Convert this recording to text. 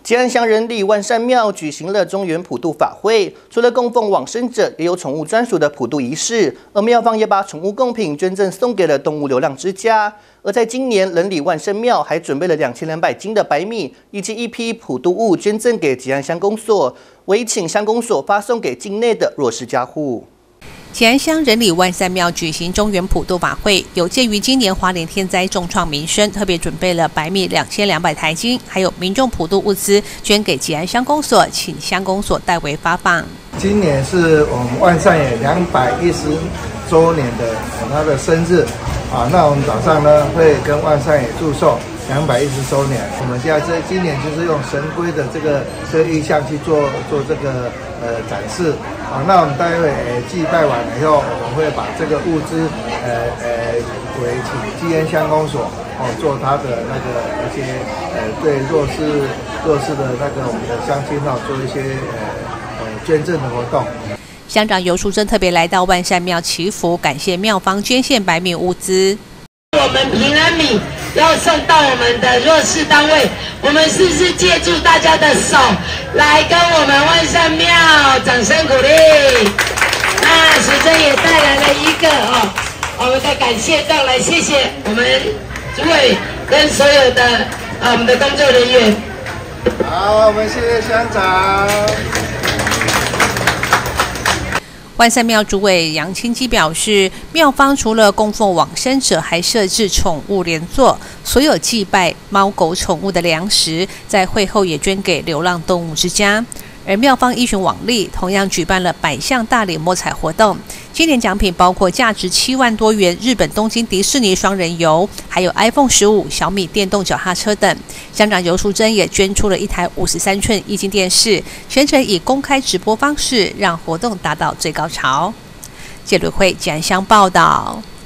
吉安乡仁里万善庙举行了中元普渡法会，除了供奉往生者，也有宠物专属的普渡仪式。而庙方也把宠物贡品捐赠送给了动物流浪之家。而在今年，仁里万善庙还准备了2200斤的白米以及一批普渡物捐赠给吉安乡公所，委请乡公所发送给境内的弱势家户。 吉安乡仁里万善庙举行中元普渡法会，有鉴于今年花莲天灾重创民生，特别准备了白米2200台斤，还有民众普渡物资捐给吉安乡公所，请乡公所代为发放。 今年是我们万善也210周年的他的生日啊，那我们早上呢会跟万善也祝寿210周年。我们现在今年就是用神龟的这个意象去做这个展示。 好，那我们待会祭拜完了以后，我们会把这个物资委请吉安乡公所做他的那个一些对弱势的那个我们的乡亲做一些捐赠的活动。 乡长游淑珍特别来到万善庙祈福，感谢庙方捐献白米物资。 我们平安米要送到我们的弱势单位，我们是不是借助大家的手来跟我们万善庙掌声鼓励？那淑珍也带来了一个我们的感谢状来，谢谢我们主委跟所有的我们的工作人员。 好，我们谢谢乡长。 万善庙主委杨清基表示，庙方除了供奉往生者，还设置宠物联座，所有祭拜猫狗宠物的粮食，在会后也捐给流浪动物之家。而庙方依循往例，同样举办了百项大礼摸彩活动。今年奖品包括价值7万多元日本东京迪士尼双人游，还有 iPhone 15、小米电动脚踏车等。乡长游淑珍也捐出了一台53寸液晶电视，全程以公开直播方式，让活动达到最高潮。记者会吉安乡报道。